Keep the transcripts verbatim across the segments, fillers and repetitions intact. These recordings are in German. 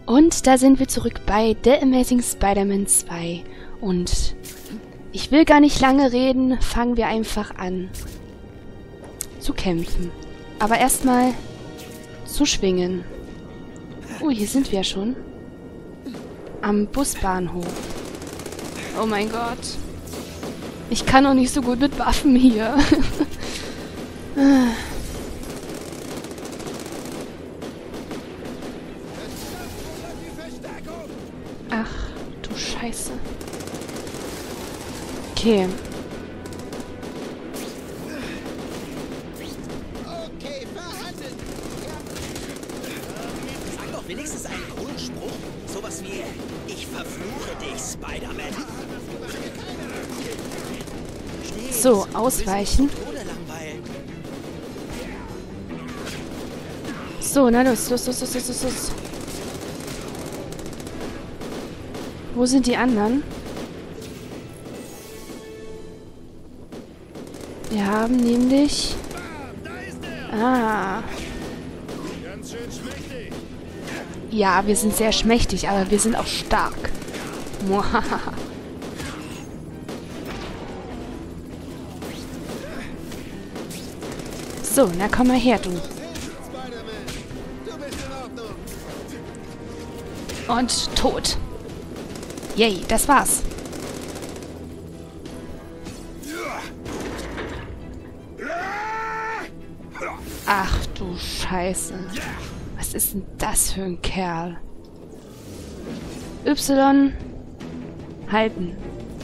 Und da sind wir zurück bei The Amazing Spider-Man zwei. Und ich will gar nicht lange reden, fangen wir einfach an zu kämpfen. Aber erstmal zu schwingen. Oh, hier sind wir schon. Am Busbahnhof. Oh mein Gott. Ich kann auch nicht so gut mit Waffen hier. Ach, du Scheiße. Okay. Okay, verhandelt. Sag doch wenigstens einen coolen Spruch. Sowas wie, ich verfluche dich, Spider-Man. So, ausweichen. So, na los, los, los, los, los, los, los. Wo sind die anderen? Wir haben nämlich... Ah. Ja, wir sind sehr schmächtig, aber wir sind auch stark. Muahaha. So, na komm mal her, du. Und tot. Yay, das war's. Ach du Scheiße. Was ist denn das für ein Kerl? Y. Halten.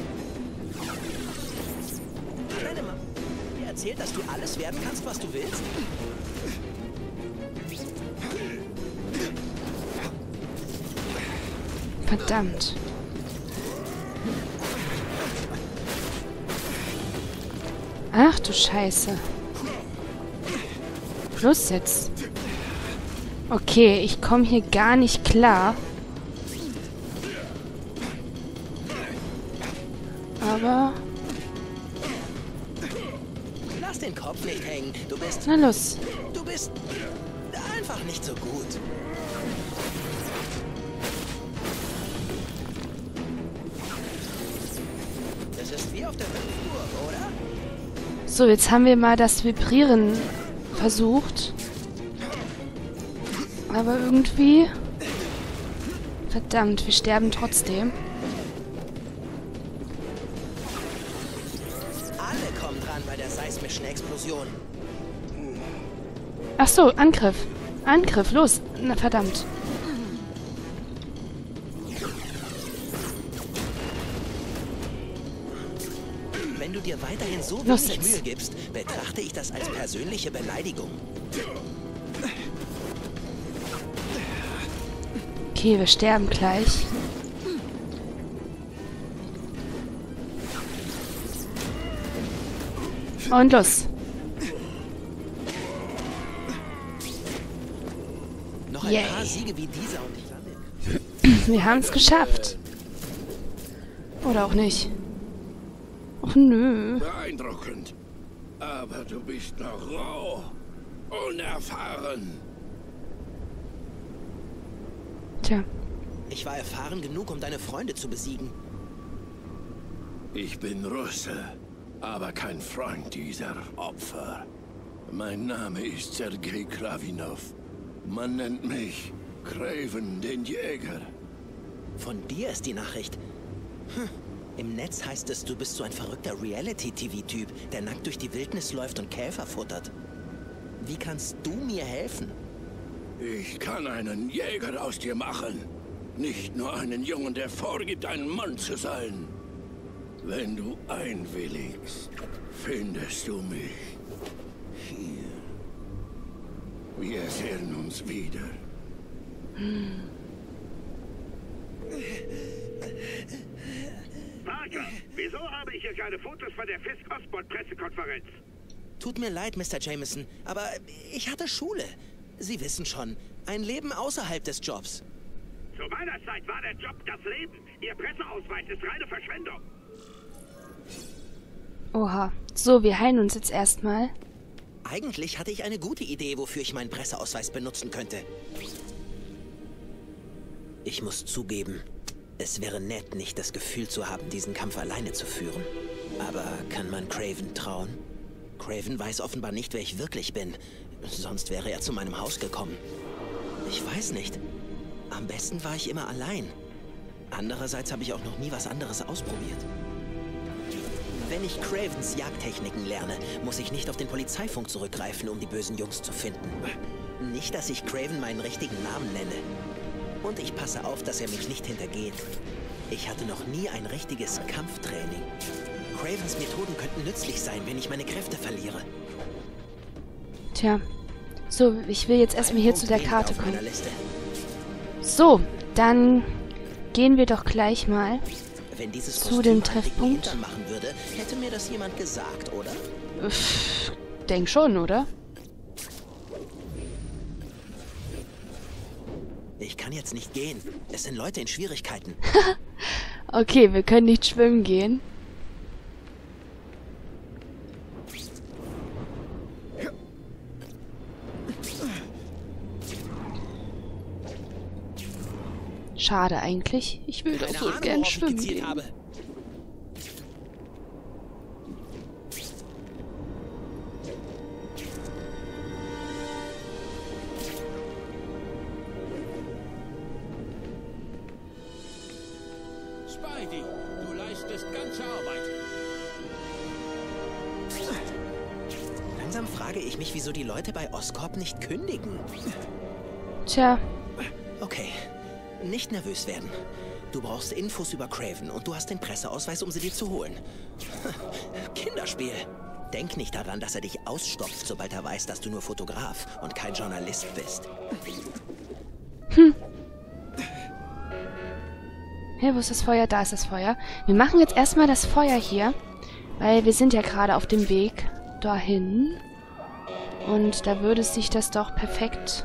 Dir erzählt, dass du alles werden kannst, was du willst? Verdammt. Ach du Scheiße. Los jetzt. Okay, ich komme hier gar nicht klar. Aber... Lass den Kopf nicht hängen. Du bist... Na los. Du bist... einfach nicht so gut. Das ist wie auf der Hüpfburg, oder? So, jetzt haben wir mal das Vibrieren versucht. Aber irgendwie... Verdammt, wir sterben trotzdem. Alle kommen dran bei der seismischen Explosion. Ach so, Angriff. Angriff, los. Na, verdammt. Wenn du dir weiterhin so Los wenig jetzt. Mühe gibst, betrachte ich das als persönliche Beleidigung. Okay, wir sterben gleich. Und los. Noch ein Yay. paar Siege wie dieser und ich lande. Wir haben es geschafft. Oder auch nicht. Och nö. Beeindruckend. Aber du bist noch roh. Unerfahren. Tja. Ich war erfahren genug, um deine Freunde zu besiegen. Ich bin Russe, aber kein Freund dieser Opfer. Mein Name ist Sergei Krawinov. Man nennt mich Kraven den Jäger. Von dir ist die Nachricht. Hm. Im Netz heißt es, du bist so ein verrückter Reality-T V-Typ, der nackt durch die Wildnis läuft und Käfer futtert. Wie kannst du mir helfen? Ich kann einen Jäger aus dir machen. Nicht nur einen Jungen, der vorgibt, ein Mann zu sein. Wenn du einwilligst, findest du mich hier. Wir sehen uns wieder. Hm. Parker, wieso habe ich hier keine Fotos von der Fisk-Osborn-Pressekonferenz? Tut mir leid, Mister Jameson, aber ich hatte Schule. Sie wissen schon, ein Leben außerhalb des Jobs. Zu meiner Zeit war der Job das Leben. Ihr Presseausweis ist reine Verschwendung. Oha. So, wir heilen uns jetzt erstmal. Eigentlich hatte ich eine gute Idee, wofür ich meinen Presseausweis benutzen könnte. Ich muss zugeben, es wäre nett, nicht das Gefühl zu haben, diesen Kampf alleine zu führen. Aber kann man Kraven trauen? Kraven weiß offenbar nicht, wer ich wirklich bin. Sonst wäre er zu meinem Haus gekommen. Ich weiß nicht. Am besten war ich immer allein. Andererseits habe ich auch noch nie was anderes ausprobiert. Wenn ich Cravens Jagdtechniken lerne, muss ich nicht auf den Polizeifunk zurückgreifen, um die bösen Jungs zu finden. Nicht, dass ich Kraven meinen richtigen Namen nenne. Und ich passe auf, dass er mich nicht hintergeht. Ich hatte noch nie ein richtiges Kampftraining. Cravens Methoden könnten nützlich sein, wenn ich meine Kräfte verliere. Tja. So, ich will jetzt erstmal hier zu der Karte kommen. So, dann gehen wir doch gleich mal Wenn dieses zu dem Treffpunkt. Hintern machen würde, hätte mir das jemand gesagt, oder? Pff, denk schon, oder? Ich kann jetzt nicht gehen. Es sind Leute in Schwierigkeiten. Okay, wir können nicht schwimmen gehen. Schade eigentlich. Ich will doch so gern schwimmen gehen. Habe. Spidey, du leistest ganze Arbeit. Langsam frage ich mich, wieso die Leute bei Oscorp nicht kündigen. Tja. Okay, nicht nervös werden. Du brauchst Infos über Kraven und du hast den Presseausweis, um sie dir zu holen. Kinderspiel. Denk nicht daran, dass er dich ausstopft, sobald er weiß, dass du nur Fotograf und kein Journalist bist. Hm. Hey, wo ist das Feuer? Da ist das Feuer. Wir machen jetzt erstmal das Feuer hier, weil wir sind ja gerade auf dem Weg dahin. Und da würde sich das doch perfekt...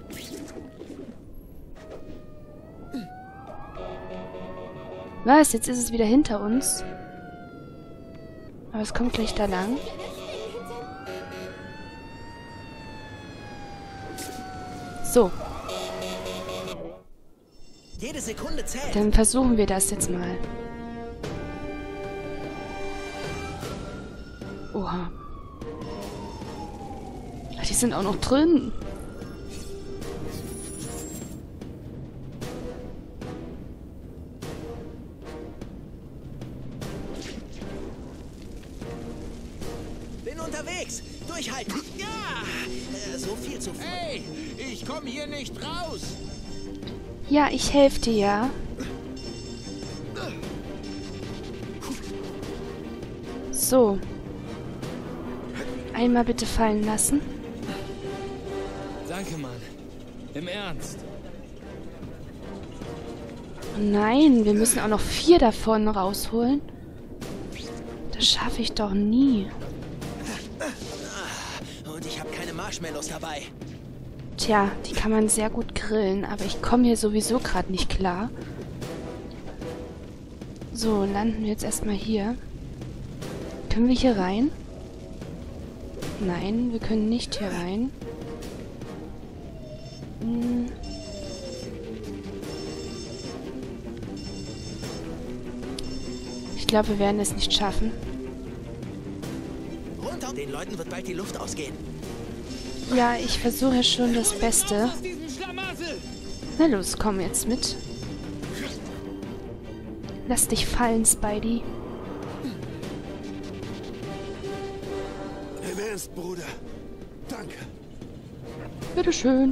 Was? Jetzt ist es wieder hinter uns. Aber es kommt gleich da lang. So. Jede Sekunde zählt. Dann versuchen wir das jetzt mal. Oha. Ach, die sind auch noch drin. Bin unterwegs. Durchhalten. Ja! Äh, so viel zu früh. Hey, ich komme hier nicht raus. Ja, ich helfe dir, ja. So. Einmal bitte fallen lassen. Danke, Mann. Im Ernst. Oh nein, wir müssen auch noch vier davon rausholen. Das schaffe ich doch nie. Und ich habe keine Marshmallows dabei. Tja, die kann man sehr gut grillen, aber ich komme hier sowieso gerade nicht klar. So, landen wir jetzt erstmal hier. Können wir hier rein? Nein, wir können nicht hier rein. Hm. Ich glaube, wir werden es nicht schaffen. Runter! Den Leuten wird bald die Luft ausgehen. Ja, ich versuche schon das Beste. Na los, komm jetzt mit. Lass dich fallen, Spidey. Im Ernst, Bruder. Danke. Bitteschön.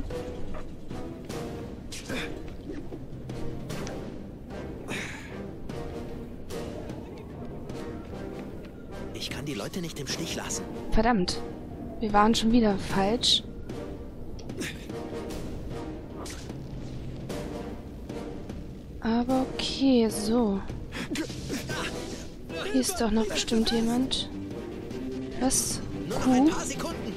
Ich kann die Leute nicht im Stich lassen. Verdammt. Wir waren schon wieder falsch. Aber okay, so. Hier ist doch noch bestimmt jemand. Was? Nur noch ein Kuh? paar Sekunden.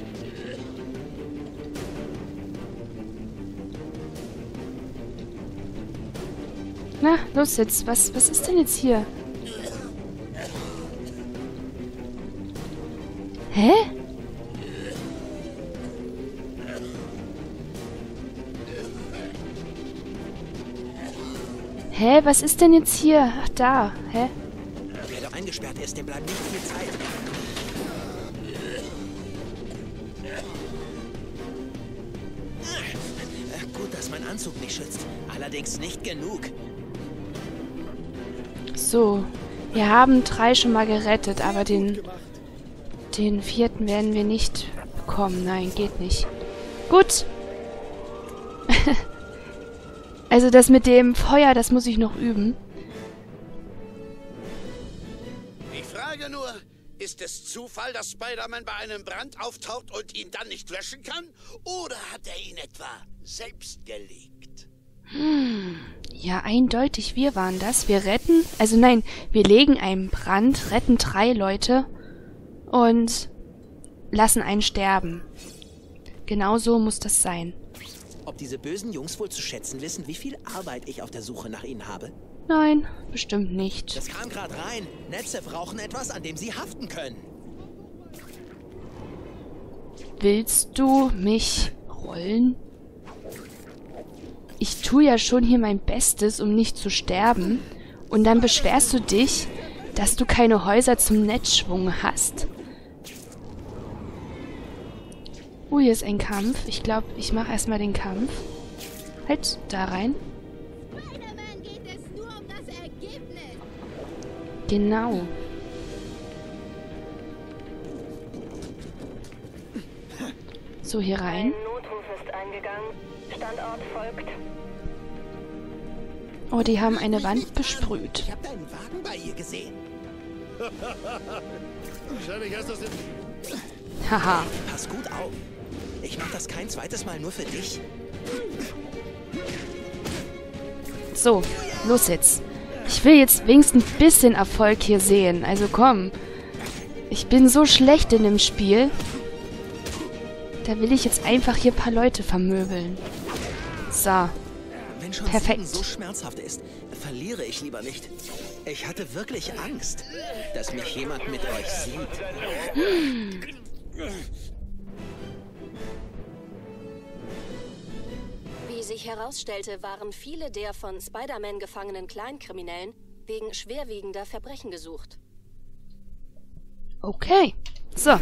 Na, los jetzt. Was, was ist denn jetzt hier? Hä? Hä, was ist denn jetzt hier? Ach, da. Hä? Wer da eingesperrt ist, dem bleibt nicht viel Zeit. Äh, Gut, dass mein Anzug mich schützt. Allerdings nicht genug. So. Wir haben drei schon mal gerettet, aber den, den vierten werden wir nicht bekommen. Nein, geht nicht. Gut. Also das mit dem Feuer, das muss ich noch üben. Ich frage nur, ist es Zufall, dass Spider-Man bei einem Brand auftaucht und ihn dann nicht löschen kann? Oder hat er ihn etwa selbst gelegt? Hm, ja, eindeutig, wir waren das. Wir retten, also nein, wir legen einen Brand, retten drei Leute und lassen einen sterben. Genau so muss das sein. Ob diese bösen Jungs wohl zu schätzen wissen, wie viel Arbeit ich auf der Suche nach ihnen habe? Nein, bestimmt nicht. Das kam gerade rein. Netze brauchen etwas, an dem sie haften können. Willst du mich rollen? Ich tue ja schon hier mein Bestes, um nicht zu sterben. Und dann beschwerst du dich, dass du keine Häuser zum Netzschwung hast. Oh, hier ist ein Kampf. Ich glaube, ich mache erstmal den Kampf. Halt, da rein. Spider-Man geht es nur um das Ergebnis. Genau. So, hier rein. Ein Notruf ist eingegangen. Standort folgt. Oh, die haben eine Wand besprüht. Ich habe deinen Wagen bei ihr gesehen. Wahrscheinlich hast du es in... Haha. Pass gut auf. Ich mach das kein zweites Mal nur für dich. So, los jetzt. Ich will jetzt wenigstens ein bisschen Erfolg hier sehen. Also komm. Ich bin so schlecht in dem Spiel. Da will ich jetzt einfach hier ein paar Leute vermöbeln. So. Wenn schon Perfekt. Siegen so schmerzhaft ist, verliere ich lieber nicht. Ich hatte wirklich Angst, dass mich jemand mit euch sieht. Wie sich herausstellte, waren viele der von Spider-Man gefangenen Kleinkriminellen wegen schwerwiegender Verbrechen gesucht. Okay. So.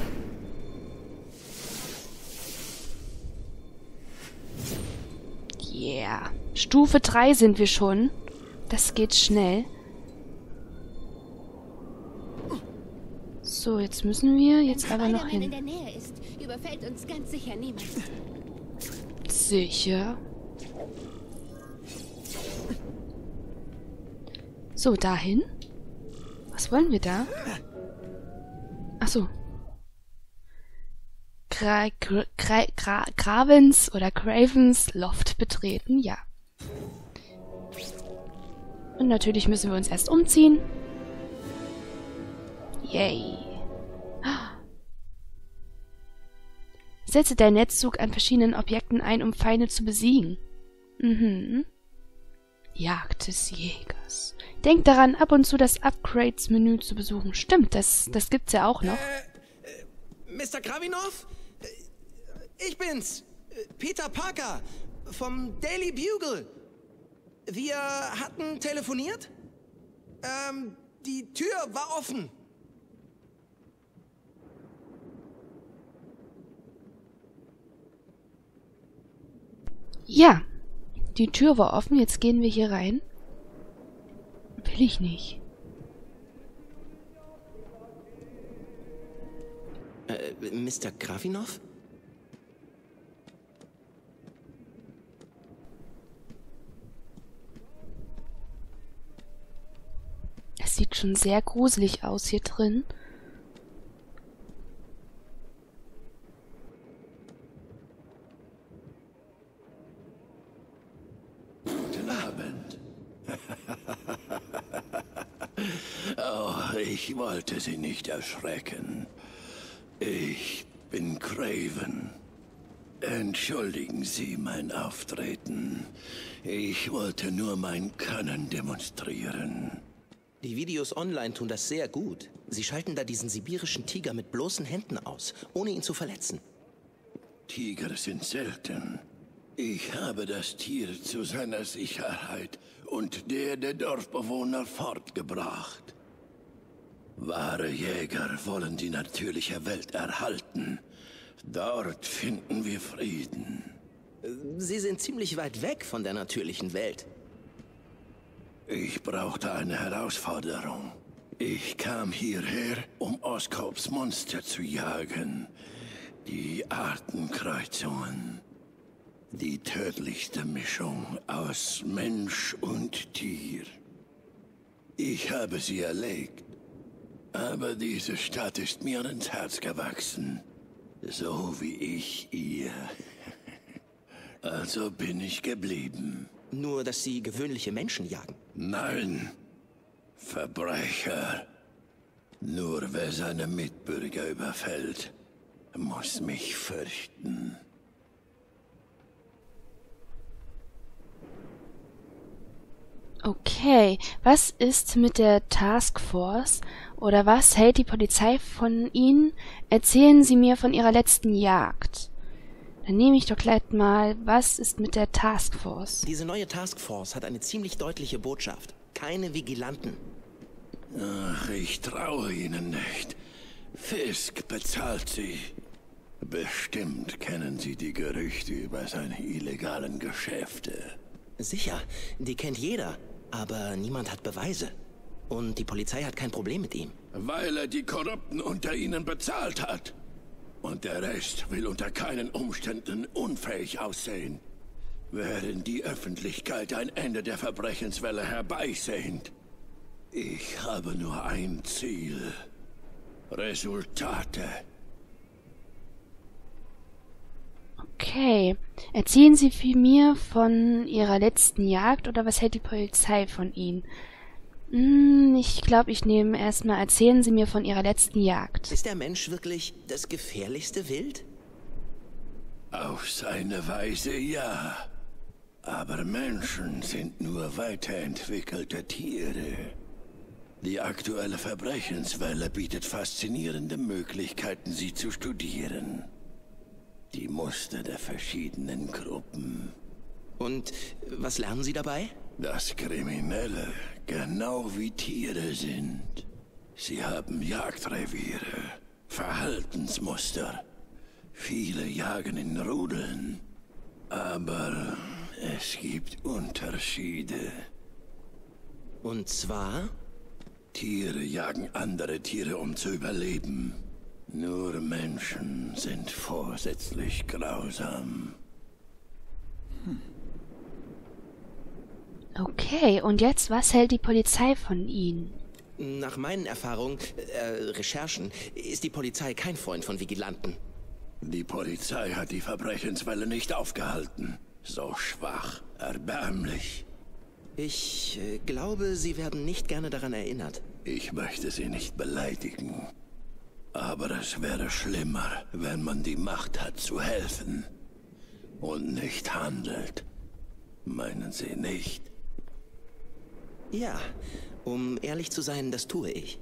Yeah. Stufe drei sind wir schon. Das geht schnell. So, jetzt müssen wir jetzt aber noch Spider-Man in hin. der Nähe ist, überfällt uns ganz sicher niemand. Sicher. So, dahin. Was wollen wir da? Ach so. Gra Gra Gra Gra Gravens oder Cravens Loft betreten, ja. Und natürlich müssen wir uns erst umziehen. Yay. Setze deinen Netzzug an verschiedenen Objekten ein, um Feinde zu besiegen. Mhm. Jagd des Jägers. Denk daran, ab und zu das Upgrades-Menü zu besuchen. Stimmt, das, das gibt's ja auch noch. Äh, äh, Mister Kravinov? Ich bin's. Peter Parker vom Daily Bugle. Wir hatten telefoniert? Ähm, die Tür war offen. Ja, die Tür war offen. Jetzt gehen wir hier rein. Will ich nicht. Äh, Mister Kravinov? Es sieht schon sehr gruselig aus hier drin. Guten Abend. Oh, ich wollte Sie nicht erschrecken. Ich bin Craven. Entschuldigen Sie mein Auftreten. Ich wollte nur mein Können demonstrieren. Die Videos online tun das sehr gut. Sie schalten da diesen sibirischen Tiger mit bloßen Händen aus, ohne ihn zu verletzen. Tiger sind selten. Ich habe das Tier zu seiner Sicherheit und der der Dorfbewohner fortgebracht. Wahre Jäger wollen die natürliche Welt erhalten. Dort finden wir Frieden. Sie sind ziemlich weit weg von der natürlichen Welt. Ich brauchte eine Herausforderung. Ich kam hierher, um Oscorps Monster zu jagen. Die Artenkreuzungen. Die tödlichste Mischung aus Mensch und Tier. Ich habe sie erlegt. Aber diese Stadt ist mir ins Herz gewachsen. So wie ich ihr. Also bin ich geblieben. Nur, dass Sie gewöhnliche Menschen jagen. Nein, Verbrecher. Nur wer seine Mitbürger überfällt, muss mich fürchten. Okay, was ist mit der Taskforce oder was hält die Polizei von Ihnen? Erzählen Sie mir von Ihrer letzten Jagd. Dann nehme ich doch gleich mal, was ist mit der Taskforce? Diese neue Taskforce hat eine ziemlich deutliche Botschaft. Keine Vigilanten. Ach, ich traue Ihnen nicht. Fisk bezahlt Sie. Bestimmt kennen Sie die Gerüchte über seine illegalen Geschäfte. Sicher, die kennt jeder, aber niemand hat Beweise. Und die Polizei hat kein Problem mit ihm. Weil er die Korrupten unter ihnen bezahlt hat. Und der Rest will unter keinen Umständen unfähig aussehen. Während die Öffentlichkeit ein Ende der Verbrechenswelle herbeisehnt. Ich habe nur ein Ziel. Resultate. Okay. Erzählen Sie mir von Ihrer letzten Jagd oder was hält die Polizei von Ihnen? Hm, ich glaube, ich nehme erstmal, erzählen Sie mir von Ihrer letzten Jagd. Ist der Mensch wirklich das gefährlichste Wild? Auf seine Weise ja. Aber Menschen sind nur weiterentwickelte Tiere. Die aktuelle Verbrechenswelle bietet faszinierende Möglichkeiten, sie zu studieren. Die Muster der verschiedenen Gruppen. Und was lernen Sie dabei? Dass Kriminelle genau wie Tiere sind. Sie haben Jagdreviere, Verhaltensmuster. Viele jagen in Rudeln. Aber es gibt Unterschiede. Und zwar? Tiere jagen andere Tiere, um zu überleben. Nur Menschen sind vorsätzlich grausam. Hm. Okay, und jetzt, was hält die Polizei von Ihnen? Nach meinen Erfahrungen, äh, Recherchen, ist die Polizei kein Freund von Vigilanten. Die Polizei hat die Verbrechenswelle nicht aufgehalten. So schwach, erbärmlich. Ich äh, glaube, Sie werden nicht gerne daran erinnert. Ich möchte Sie nicht beleidigen. Aber es wäre schlimmer, wenn man die Macht hat zu helfen und nicht handelt. Meinen Sie nicht? Ja, um ehrlich zu sein, das tue ich.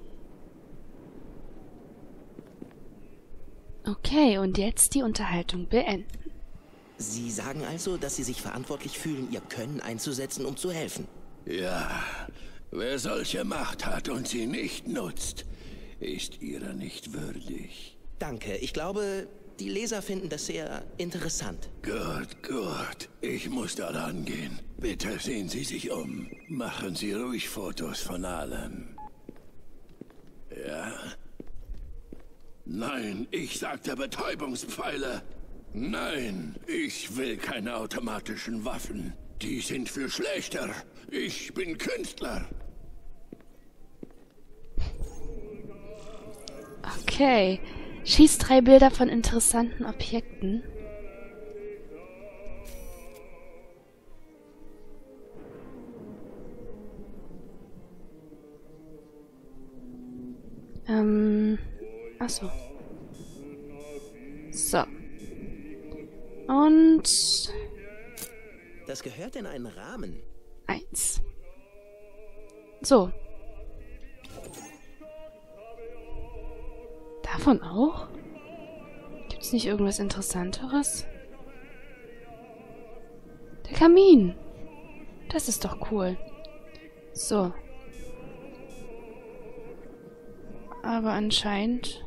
Okay, und jetzt die Unterhaltung beenden. Sie sagen also, dass Sie sich verantwortlich fühlen, Ihr Können einzusetzen, um zu helfen? Ja, wer solche Macht hat und sie nicht nutzt, ist ihrer nicht würdig. Danke, ich glaube, die Leser finden das sehr interessant. Gut, gut. Ich muss da rangehen. Bitte sehen Sie sich um. Machen Sie ruhig Fotos von allem. Ja? Nein, ich sagte Betäubungspfeile. Nein, ich will keine automatischen Waffen. Die sind für Schlechter. Ich bin Künstler. Okay. Schieß drei Bilder von interessanten Objekten. Ähm. Achso. So. Und. Das gehört in einen Rahmen. Eins. So. Davon auch? Gibt's nicht irgendwas Interessanteres? Der Kamin. Das ist doch cool. So. Aber anscheinend...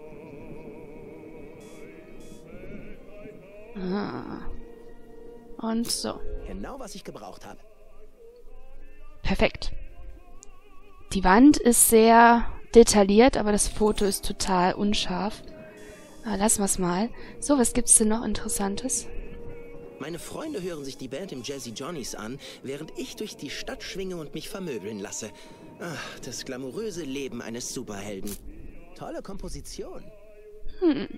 Ah. Und so. Genau, was ich gebraucht habe. Perfekt. Die Wand ist sehr detailliert, aber das Foto ist total unscharf. Aber lassen wir es mal. So, was gibt's denn noch Interessantes? Meine Freunde hören sich die Band im Jazzy Johnnies an, während ich durch die Stadt schwinge und mich vermöbeln lasse. Ach, das glamouröse Leben eines Superhelden. Tolle Komposition. Hm.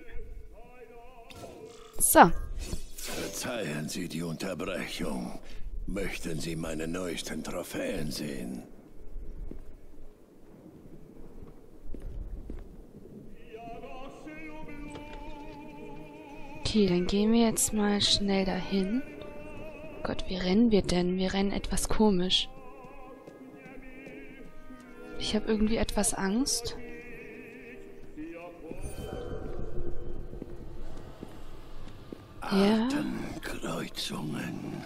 So. Verzeihen Sie die Unterbrechung. Möchten Sie meine neuesten Trophäen sehen? Okay, dann gehen wir jetzt mal schnell dahin. Gott, wie rennen wir denn? Wir rennen etwas komisch. Ich habe irgendwie etwas Angst. Ja. Artenkreuzungen.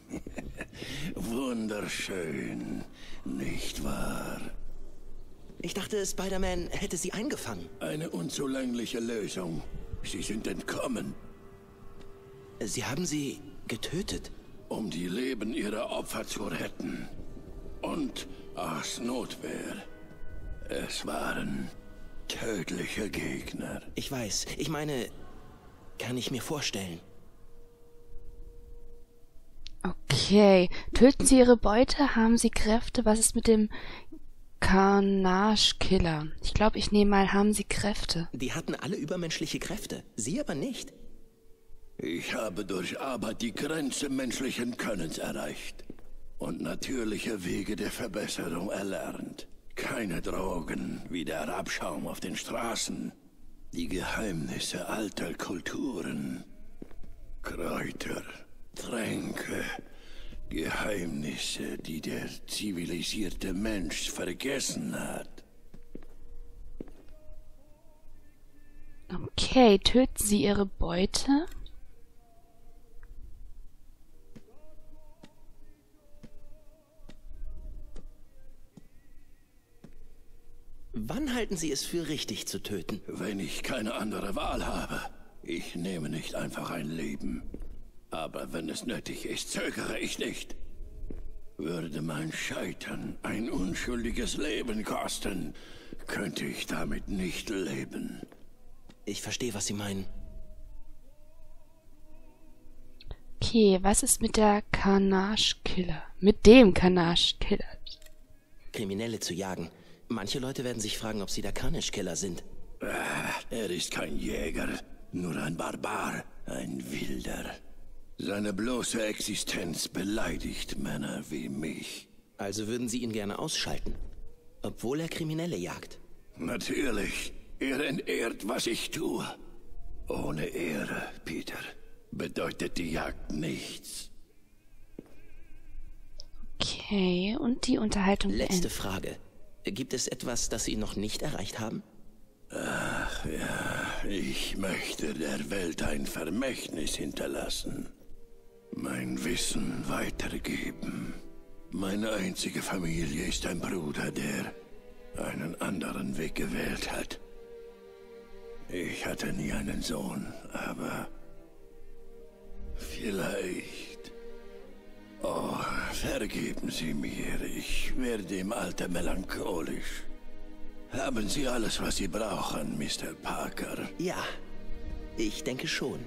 Wunderschön, nicht wahr? Ich dachte, Spider-Man hätte sie eingefangen. Eine unzulängliche Lösung. Sie sind entkommen. Sie haben sie getötet? Um die Leben ihrer Opfer zu retten. Und aus Notwehr. Es waren tödliche Gegner. Ich weiß. Ich meine, kann ich mir vorstellen. Okay. Töten Sie Ihre Beute? Haben Sie Kräfte? Was ist mit dem Carnage-Killer? Ich glaube, ich nehme mal, haben Sie Kräfte? Die hatten alle übermenschliche Kräfte. Sie aber nicht. Ich habe durch Arbeit die Grenze menschlichen Könnens erreicht. Und natürliche Wege der Verbesserung erlernt. Keine Drogen, wie der Abschaum auf den Straßen. Die Geheimnisse alter Kulturen. Kräuter, Tränke, Geheimnisse, die der zivilisierte Mensch vergessen hat. Okay, töten Sie Ihre Beute? Wann halten Sie es für richtig zu töten? Wenn ich keine andere Wahl habe. Ich nehme nicht einfach ein Leben. Aber wenn es nötig ist, zögere ich nicht. Würde mein Scheitern ein unschuldiges Leben kosten, könnte ich damit nicht leben. Ich verstehe, was Sie meinen. Okay, was ist mit der Carnage-Killer? Mit dem Carnage-Killer? Kriminelle zu jagen. Manche Leute werden sich fragen, ob Sie der Carnage-Killer sind. Ah, er ist kein Jäger, nur ein Barbar, ein Wilder. Seine bloße Existenz beleidigt Männer wie mich. Also würden Sie ihn gerne ausschalten, obwohl er Kriminelle jagt? Natürlich. Er entehrt, was ich tue. Ohne Ehre, Peter, bedeutet die Jagd nichts. Okay, und die Unterhaltung Letzte beendet. Frage. Gibt es etwas, das Sie noch nicht erreicht haben? Ach ja, ich möchte der Welt ein Vermächtnis hinterlassen. Mein Wissen weitergeben. Meine einzige Familie ist ein Bruder, der einen anderen Weg gewählt hat. Ich hatte nie einen Sohn, aber vielleicht... Oh, vergeben Sie mir, ich werde im Alter melancholisch. Haben Sie alles, was Sie brauchen, Mister Parker? Ja, ich denke schon.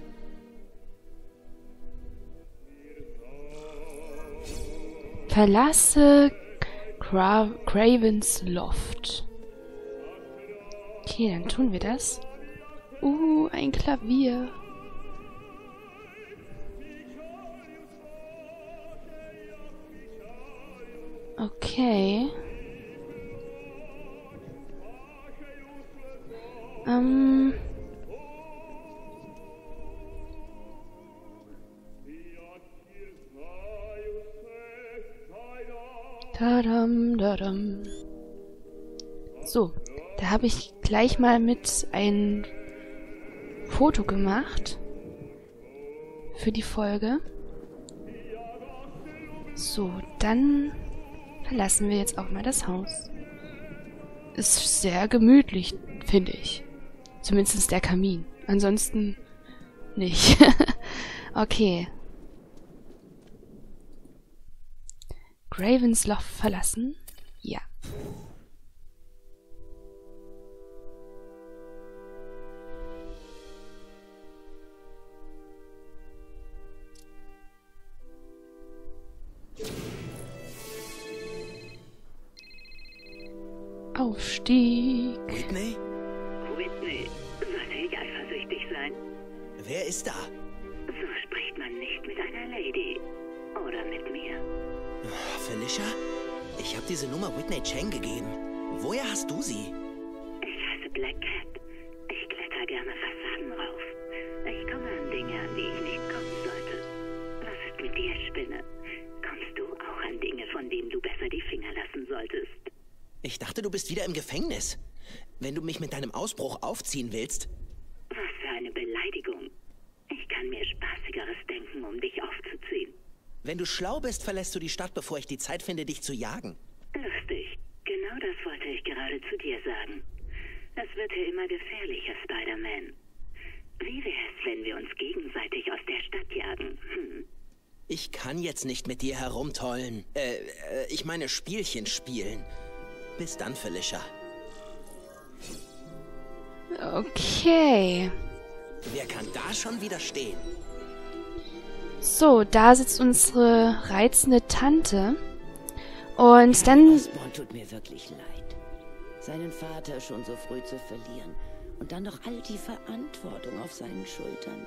Verlasse Cra Cravens Loft. Okay, dann tun wir das. Uh, ein Klavier. Okay. Ähm. Tadam, tadam. So, da habe ich gleich mal mit ein Foto gemacht für die Folge. So, dann verlassen wir jetzt auch mal das Haus. Ist sehr gemütlich, finde ich. Zumindest der Kamin. Ansonsten nicht. Okay. Gravensloft verlassen? Ja. Aufstieg. Whitney? Whitney, sollte ich eifersüchtig sein? Wer ist da? So spricht man nicht mit einer Lady. Oder mit mir. Felicia? Ich habe diese Nummer Whitney Chang gegeben. Woher hast du sie? Ich heiße Black Cat. Ich kletter gerne Fassaden rauf. Ich komme an Dinge, an die ich nicht kommen sollte. Was ist mit dir, Spinne? Kommst du auch an Dinge, von denen du besser die Finger lassen solltest? Ich dachte, du bist wieder im Gefängnis. Wenn du mich mit deinem Ausbruch aufziehen willst... Was für eine Beleidigung. Ich kann mir Spaßigeres denken, um dich aufzuziehen. Wenn du schlau bist, verlässt du die Stadt, bevor ich die Zeit finde, dich zu jagen. Lustig. Genau das wollte ich gerade zu dir sagen. Es wird hier immer gefährlicher, Spider-Man. Wie wär's, wenn wir uns gegenseitig aus der Stadt jagen? Hm. Ich kann jetzt nicht mit dir herumtollen. Äh, äh, ich meine Spielchen spielen. Bis dann, Felicia. Okay. Wer kann da schon widerstehen? So, da sitzt unsere reizende Tante. Und dann... Osborn tut mir wirklich leid. Seinen Vater schon so früh zu verlieren. Und dann noch all die Verantwortung auf seinen Schultern.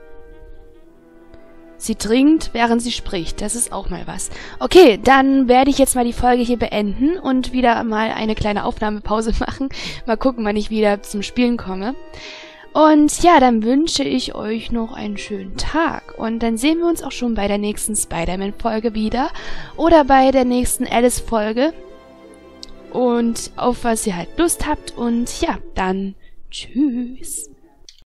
Sie trinkt, während sie spricht. Das ist auch mal was. Okay, dann werde ich jetzt mal die Folge hier beenden und wieder mal eine kleine Aufnahmepause machen. Mal gucken, wann ich wieder zum Spielen komme. Und ja, dann wünsche ich euch noch einen schönen Tag. Und dann sehen wir uns auch schon bei der nächsten Spider-Man-Folge wieder. Oder bei der nächsten Alice-Folge. Und auf was ihr halt Lust habt. Und ja, dann tschüss.